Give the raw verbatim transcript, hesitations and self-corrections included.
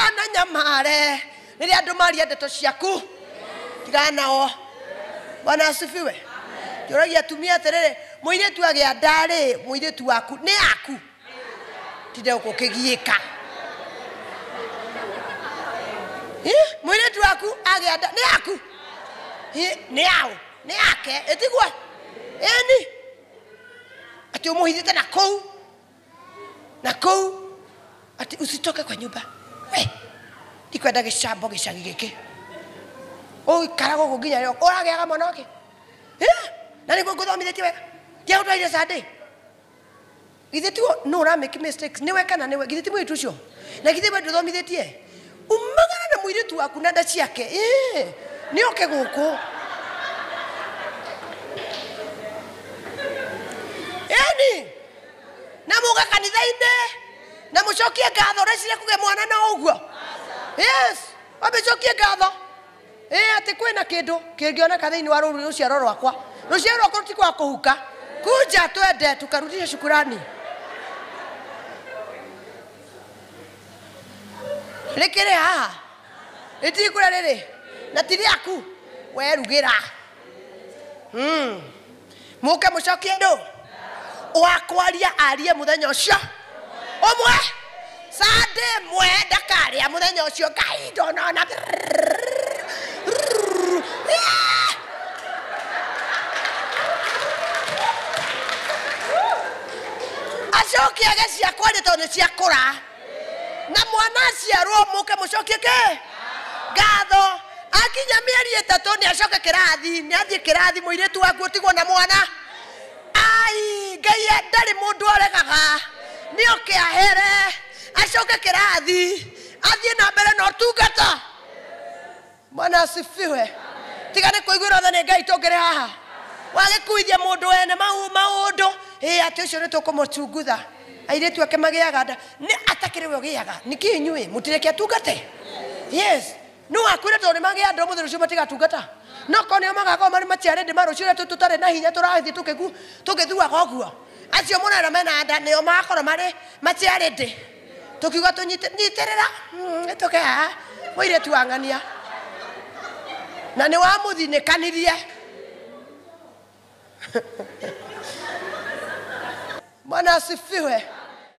ona nyamare nili andu maria ndeto ciaku tigana o Bwana asifiwe. Jorogia tumia terere muiritu agia ndari muiritu waku ni aku tinde ukukigiika eh muiritu waku agia ndari ni aku ni yao ni yake etigwa eni ati umuhithite na kou na kou ati usitoke kwa nyumba we ndikwenda gicambo gicagi giki o ikarago guginya leo oragiaga mwanake eh na niguo nguthomithitie wega ndia utwaire Sunday githe tu no ra make mistakes ni weka na ni githe ti mwitu cio na githe we nduthomithitie umagana na muiritu waku na nda ciake eh ni oke guku eni na muga kanitha-ine na mucokie ngatho recire kuge mwana na uguo yes wabicokie ngatho eh ati kwina kindu kingioneka thiini wa ruru ruciaro rwakwa ruciaro rwakwa ti kwa kuhuka kuja twende tukarudisha shukrani rekere ha eti kura rere na tiri aku we rugira mm muke mucokie ndu wakwaria arie muthenya ucio omwe Sunday mwe ndakaria muthenya ucio ngai ndonona acokie agecia kwari tondu ciakura na mwana aciarwo muke mucokie ke ngatho akinya mieri itatu ni acoke kirathi ni athie kirathi muiritu waku utigwo na mwana ai ngai ndari mundu oregaga ni oke ahere acoke kirathi athie na mbere no tungata Bwana asifiwe tigane kuiguira tha ni ngai tongere haha wage kuithia mundu ene mau maundu eh ati ucio ni tukumutungutha airetu ake magiaga nda ni atakiriwe giaga nikinyue mutireke atungate yes no akwira tondu magia ndo muthiru cio matigatungata no konio magako mari maciare ndi maru cio tutare na hinya turathi tukigu tukithua goguo acio munana mena nda nio makoro mari maciare ndi tukiuga tunyiterera nituke ha muiritu angania na ni wa muthinikanirie Bwana asifiwe.